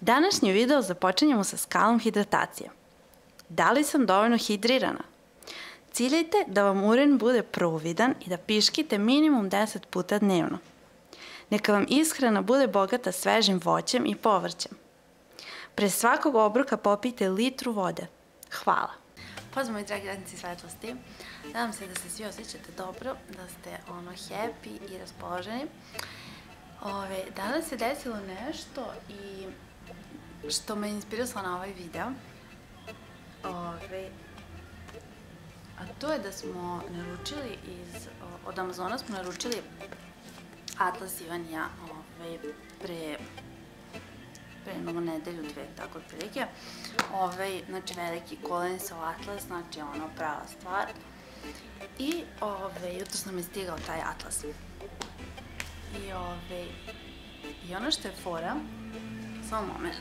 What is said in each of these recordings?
Današnji video započinjemo sa skalom hidratacije. Da li sam dovoljno hidrirana? Ciljajte da vam urin bude providan i da piškite minimum 10 puta dnevno. Neka vam ishrana bude bogata svežim voćem i povrćem. Pre svakog obroka popijte litru vode. Hvala. Pozdrav moji dragi radnici svetlosti. Nadam se da se svi osjećate dobro, da ste happy i raspoloženi. Danas se desilo nešto i što me inspirisalo na ovaj video. A to je da smo naručili od Amazona smo naručili Atlas Ivan i ja pre jednu nedelju, dve, tako otprilike. Znači veliki kolenisov Atlas, znači ono prava stvar. I jutros nam je stigao taj Atlas. I ono što je fora, samo moment.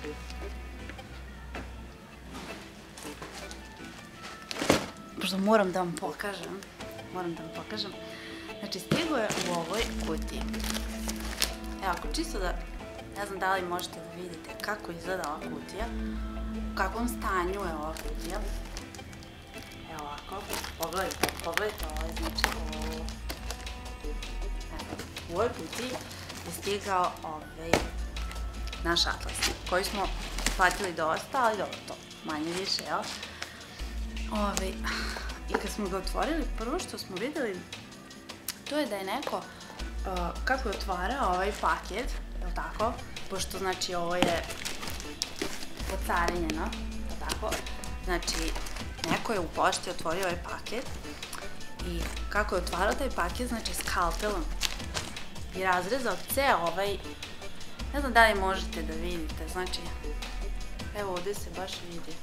Pošto moram da vam pokažem. Znači, stigo je u ovoj kutiji. Evo, ako čisto da, ne znam da li možete da vidite kako izgleda ova kutija, u kakvom stanju je ova kutija. Evo ovako, pogledajte ovo, znači u ovoj kutiji je stigao naš Atlas, koji smo platili dosta, ali dobro, to manje više, jel? I kad smo ga otvorili, prvo što smo videli, to je da je neko, kako je otvarao ovaj paket, jel tako? Pošto, znači, ovo je pocarinjeno, jel tako? Znači, neko je u pošti otvorio ovaj paket i kako je otvarao taj paket, znači, skalpelom i razrezao ceo ovaj, ne znam da li možete da vidite, znači, evo ovde se baš vidi.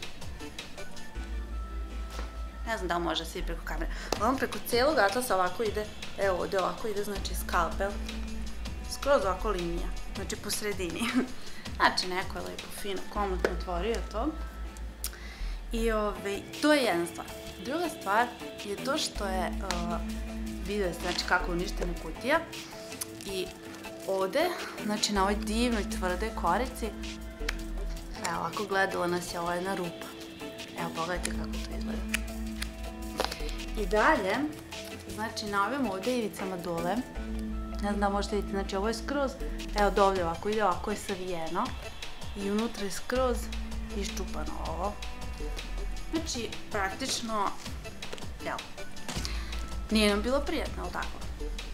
Ne znam da li može svi preko kamere. Uglavnom preko celog Atlasa ovako ide, evo ovde ovako ide, znači skalpel. Skroz ovako linija, znači po sredini. Znači neko je lepo, fino, komotno otvorio to. I to je jedna stvar. Druga stvar je to što je, videli ste, znači kako je uništena kutija. I ovde, znači na ovoj divnoj tvrdoj korici, evo ovako gledala nas je ova jedna rupa. Evo pogledajte kako to izgleda. I dalje, znači na ovim ovde ivicama dole, ne znam da možete vidjeti, znači ovo je skroz, evo dovde ovako ide, ovako je savijeno i unutra je skroz iščupano ovo. Znači, praktično, evo, nije nam bilo prijatno, ali tako?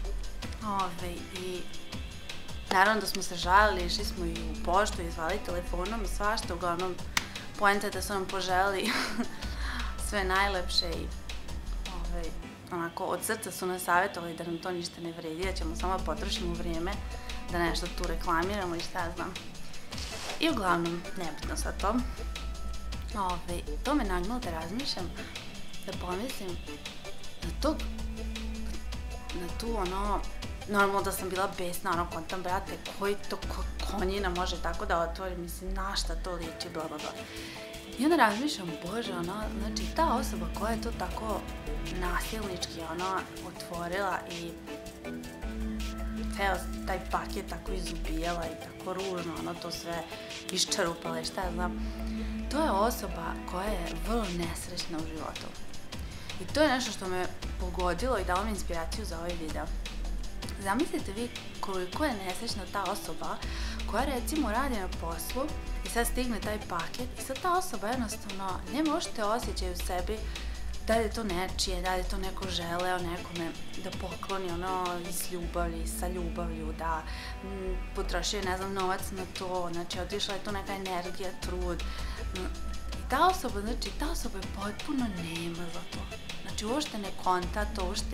I naravno da smo se žalili, išli smo i u poštu i zvali telefonom i svašta, uglavnom poenta je da su nam poželeli sve najlepše i onako od srca su nas savjetovali da nam to ništa ne vredi, da ćemo samo potrošimo vrijeme da nešto tu reklamiramo i šta znam. I uglavnom, nebitno sad to. To me nagnalo da razmišljam, da pomislim na tu ono, normalno da sam bila besna, ono kontam, brate, koji to konjina može tako da otvori, mislim, na šta to liči, bla bla bla. I onda razmišljam, bože, ono, znači ta osoba koja je to tako nasilnički, ono, otvorila i ceo taj paket tako izubijala i tako ružno, ono, to sve iščarupala i šta ja znam, to je osoba koja je vrlo nesrećna u životu. I to je nešto što me pogodilo i dalo mi inspiraciju za ovaj video. Zamislite vi koliko je nesrećna ta osoba koja recimo radi na poslu i sad stigne taj paket i sad ta osoba jednostavno nema uopšte osjećaj u sebi da li je to nečije, da li je to neko želeo nekome da pokloni ono iz ljubavlji, sa ljubavlju, da potrošio ne znam novac na to, znači otišla je to neka energija, trud. I ta osoba, znači ta osoba je potpuno nema za to. Znači uopšte ne konta to, uopšte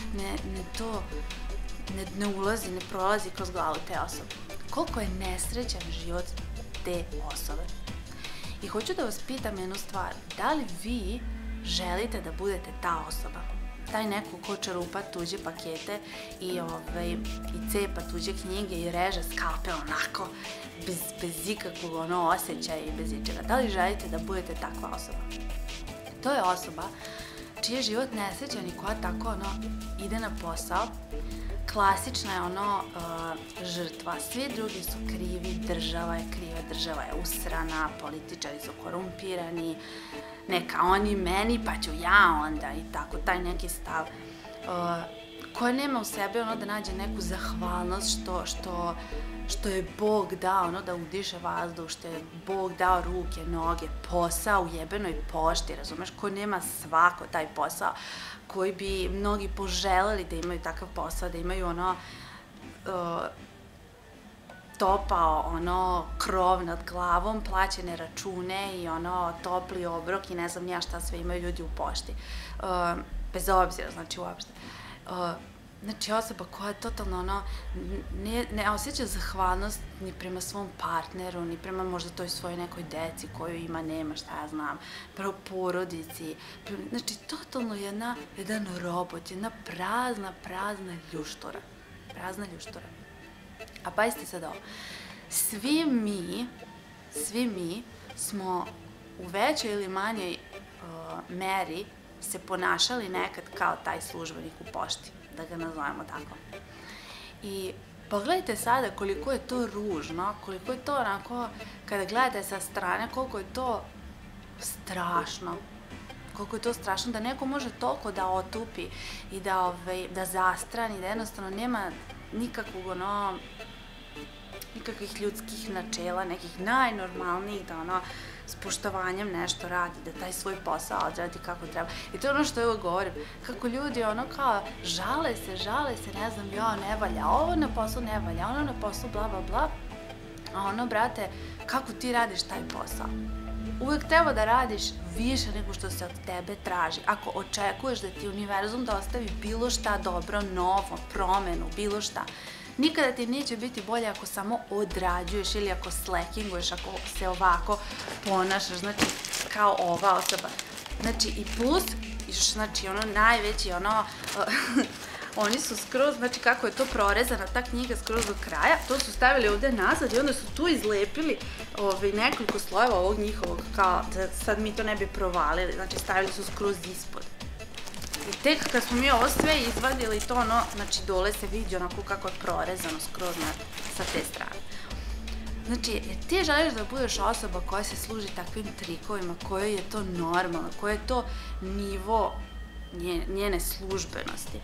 ne ulazi, ne prolazi kroz glavu te osobe. Koliko je nesrećan život te osobe. I hoću da vas pitam jednu stvar, da li vi želite da budete ta osoba? Taj neko ko čarupa tuđe pakete i cepa tuđe knjige i reže skalpel onako, bez ikakvog osjećaja i bez ičega. Da li želite da budete takva osoba? To je osoba čiji je život nesrećan i koja tako ide na posao, klasična je žrtva, svi drugi su krivi, država je kriva, država je usrana, političari su korumpirani, neka oni meni pa ću ja onda i tako, taj neki stav koja nema u sebi da nađe neku zahvalnost što je Bog dao da udiše vazduh, što je Bog dao ruke, noge, posao u jebenoj pošti, razumeš, ko nema svako taj posao, koji bi mnogi poželeli da imaju takav posao, da imaju topao krov nad glavom, plaćene račune i topli obrok i ne znam nija šta sve imaju ljudi u pošti. Bez obzira, znači uopšte. Znači osoba koja totalno ne osjeća zahvalnost ni prema svom partneru, ni prema možda toj svojoj nekoj deci koju ima, nema, šta ja znam, prema porodici. Znači totalno jedan robot, jedna prazna ljuštura. Prazna ljuštura. A pazite sad ovo. Svi mi smo u većoj ili manjoj meri se ponašali nekad kao taj službenik u pošti, da ga nazovemo tako. I pogledajte sada koliko je to ružno, koliko je to onako, kada gledate sa strane, koliko je to strašno. Koliko je to strašno da neko može toliko da otupi i da zastrani, da jednostavno nema nikakvih ljudskih načela, nekih najnormalnijih, da s poštovanjem nešto radi, da taj svoj posao odradi kako treba. I to je ono što ja govorim, kako ljudi kao žale se, ne znam, ne valja, ovo na poslu ne valja, ono na poslu bla bla bla, a brate, kako ti radiš taj posao? Uvek treba da radiš više nego što se od tebe traži. Ako očekuješ da ti univerzum dostavi bilo šta dobro, novo, promenu, bilo šta, nikada ti neće biti bolje ako samo odrađuješ ili ako slackinguješ, ako se ovako ponašaš, znači kao ova osoba. Znači i plus, znači najveći, oni su skroz, znači kako je to prorezana ta knjiga skroz do kraja, to su stavili ovde nazad i onda su tu izlepili nekoliko slojeva ovog njihovog, kao da sad mi to ne bi provalili, znači stavili su skroz ispod. I tek kad smo mi ovo sve izvadili to znači dole se vidi onako kako je prorezano skroz sa te strane. Znači, ti želiš da budeš osoba koja se služi takvim trikovima, kojoj je to normalno, koje je to nivo njene službenosti.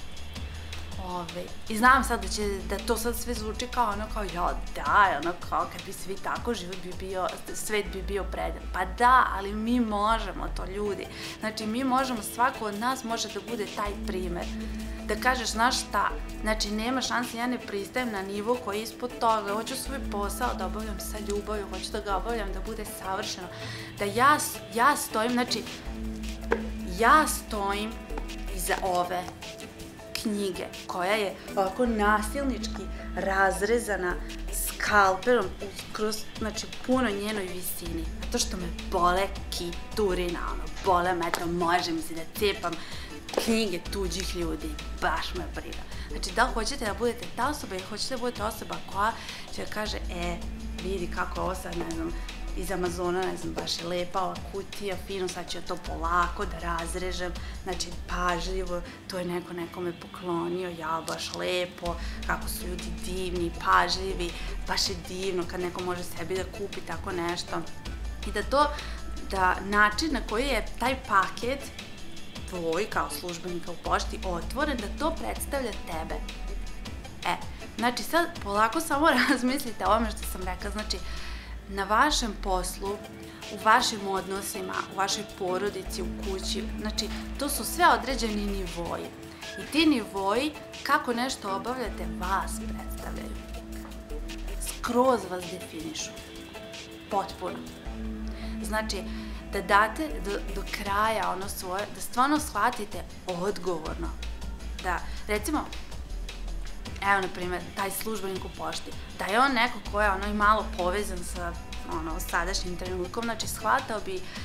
I znam sad da to sad sve zvuči kao kao kad bi svi tako svet bi bio predan. Pa da, ali mi možemo to, ljudi. Znači, mi možemo, svako od nas može da bude taj primer. Da kažeš, znaš šta, znači nema šanse, ja ne pristajem na nivo koji je ispod toga, hoću svoj posao da obavljam sa ljubavlju, hoću da ga obavljam da bude savršeno, da ja stojim, znači, ja stojim iza ove knjige, koja je ovako nasilnički razrezana skalperom kroz, znači, puno njenoj visini. Zato što me bole kiturina, bole me, može mi se da cepam knjige tuđih ljudi, baš me briga. Znači, da li hoćete da budete ta osoba ili hoćete da budete osoba koja će da kaže, vidi kako ovo sad, ne znam, iz Amazona, ne znam, baš je lepa ova kutija, fino, sad ću ja to polako da razrežem, znači pažljivo, to je neko nekome poklonio, ja, baš lepo, kako su ljudi divni, pažljivi, baš je divno kad neko može sebi da kupi tako nešto. I da način na koji je taj paket tvoj kao službenika u pošti otvoren, da to predstavlja tebe. Znači sad polako samo razmislite o ovome što sam rekla, znači na vašem poslu, u vašim odnosima, u vašoj porodici, u kući, znači to su sve određeni nivoji. I ti nivoji, kako nešto obavljate, vas predstavljaju. Skroz vas definišu. Potpuno. Znači, da date do kraja ono svoje, da stvarno shvatite odgovorno. Da, recimo, evo, na primjer, taj službenik u pošti, da je on neko ko je i malo povezan sa sadašnjim trenutkom, znači shvatao bi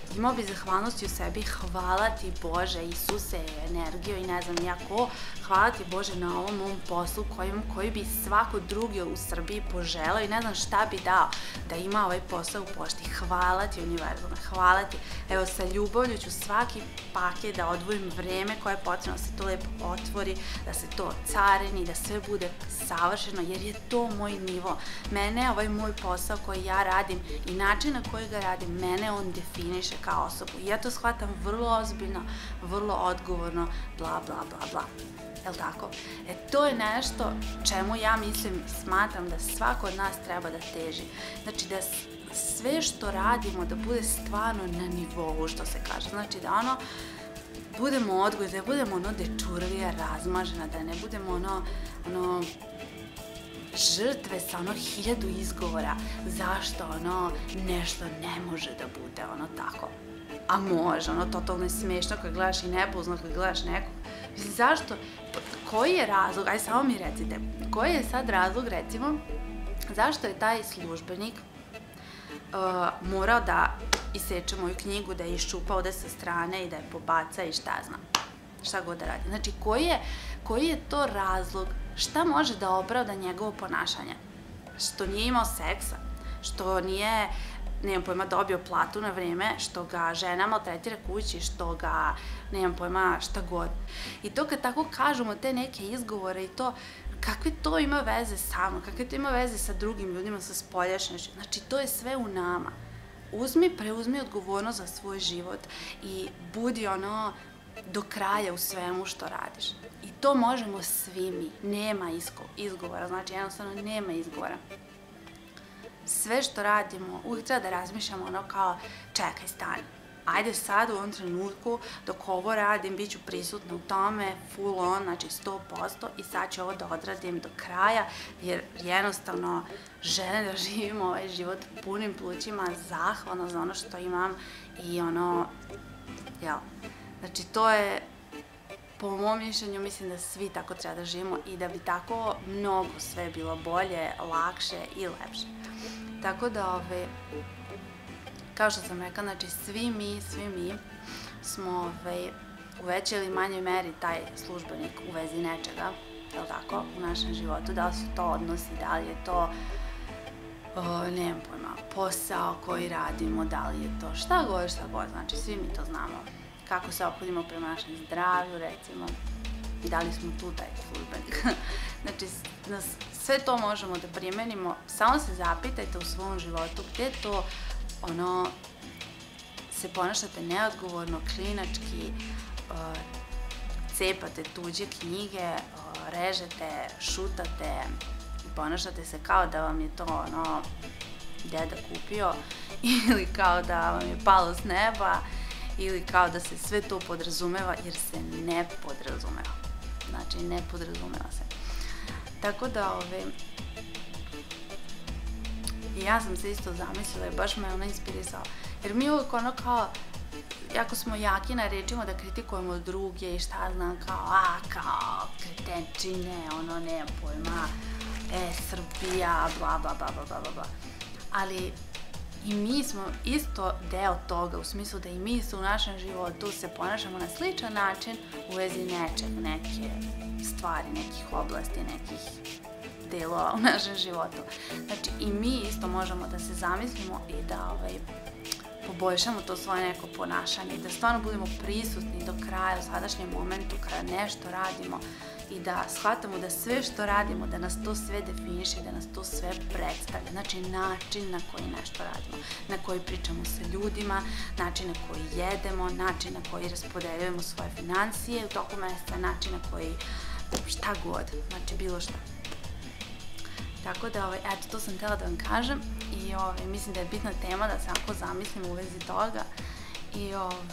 imao bi zahvalnosti u sebi, hvala ti Bože, Isuse, energijo i ne znam ja ko, hvala ti Bože na ovom mom poslu koji bi svako drugi u Srbiji poželao i ne znam šta bi dao da ima ovaj posao u pošti. Hvala ti univerzume, hvala ti. Evo, sa ljubavlju ću svaki paket da odvojim vreme koje je potrebno da se to lepo otvori, da se to carini, da sve bude savršeno, jer je to moj nivo. Mene, ovaj moj posao koji ja radim i način na koji ga radim, mene on definiše kao osobu. I ja to shvatam vrlo ozbiljno, vrlo odgovorno, bla, bla, bla, bla. Jel' tako? To je nešto čemu ja smatram da svako od nas treba da teži. Znači da sve što radimo da bude stvarno na nivou, što se kaže. Znači da budemo odgojni, da budemo dečurlija, razmažena, da ne budemo žrtve sa 1000 izgovora zašto nešto ne može da bude tako. A može, totalno je smiješno kad gledaš i nepozno, kad gledaš nekog. Mislim, zašto? Koji je razlog? Ajde, samo mi recite. Koji je sad razlog, recimo, zašto je taj službenik morao da iseče moju knjigu, da je iščupa ovde sa strane i da je pobaca i šta znam. Šta god da radi. Znači, koji je to razlog? Šta može da opravda njegovo ponašanje? Što nije imao seksa? Što nije, nemam pojma, dobio platu na vreme? Što ga žena maltretira kući? Što ga, nemam pojma, šta god? I to kad tako kažemo te neke izgovore i to, kakve to ima veze sa mnom? Kakve to ima veze sa drugim ljudima, sa spoljašnjošću? Znači, to je sve u nama. Preuzmi odgovornost za svoj život i budi do kraja u svemu što radiš. I to možemo svi mi. Nema izgovora. Znači, jednostavno nema izgovora. Sve što radimo, uvijek treba da razmišljamo kao, čekaj, stani. Ajde sad u ovom trenutku, dok ovo radim, bit ću prisutna u tome, full on, znači 100% i sad ću ovo da odradim do kraja, jer jednostavno želim da živim ovaj život punim plućima, zahvalno za ono što imam i jel. Znači, to je, po mom mišljenju, mislim da svi tako treba da živimo i da bi tako mnogo sve bilo bolje, lakše i lepše. Tako da, kao što sam rekla, znači svi mi smo u većoj ili manjoj meri taj službenik u vezi nečega, je li tako, u našem životu. Da li su to odnosi, da li je to, nemam pojma, posao koji radimo, da li je to šta god, znači svi mi to znamo. Kako se ophodimo prema našem zdravlju, recimo, i da li smo tu taj službenik. Znači, sve to možemo da primenimo, samo se zapitajte u svom životu gde to, se ponašate neodgovorno, klinački, cepate tuđe knjige, režete, šutate i ponašate se kao da vam je to, deda kupio ili kao da vam je palo s neba ili kao da se sve to podrazumeva, jer se ne podrazumeva. Znači, ne podrazumeva se. Tako da, ja sam se isto zamislila i baš me inspirisala. Jer mi uvijek kao, jako smo jaki na rečima da kritikujemo druge i šta znam, kao kretenčine, nemam pojma, Srbija, bla, bla, bla, bla, bla, bla. Ali i mi smo isto deo toga, u smislu da i mi u našem životu se ponašamo na sličan način u vezi neke stvari, nekih oblasti, nekih delova u našem životu. Znači, i mi isto možemo da se zamislimo i da poboljšamo to svoje neko ponašanje i da stvarno budemo prisutni do kraja u sadašnjem momentu kada nešto radimo i da shvatamo da sve što radimo, da nas to sve definiše, da nas to sve predstavlja. Znači, način na koji nešto radimo, na koji pričamo sa ljudima, način na koji jedemo, način na koji raspodeljujemo svoje financije u toku meseca, način na koji šta god, znači bilo šta. Tako da, eto, to sam htjela da vam kažem i mislim da je bitna tema da se ako zamislim u vezi toga i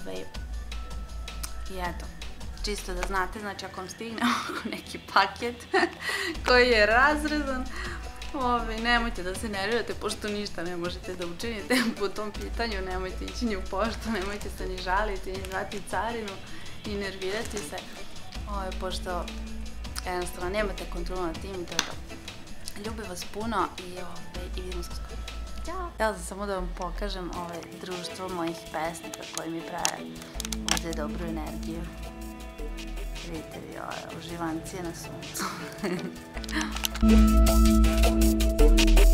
eto, čisto da znate, znači ako vam stigne neki paket koji je razrezan, nemojte da se nervirate, pošto ništa ne možete da učinite po tom pitanju, nemojte ići ni u poštu, nemojte se ni žaliti, ni zvati carinu, ni nervirati se, pošto jednostavno nemate kontrolu nad tim i to je to. Ljubim vas puno i vidimo se skoro. Ćao! Htjela sam samo da vam pokažem društvo mojih pesnika koji mi prave ovdje dobru energiju. Vidite vi ove uživancije na suncu.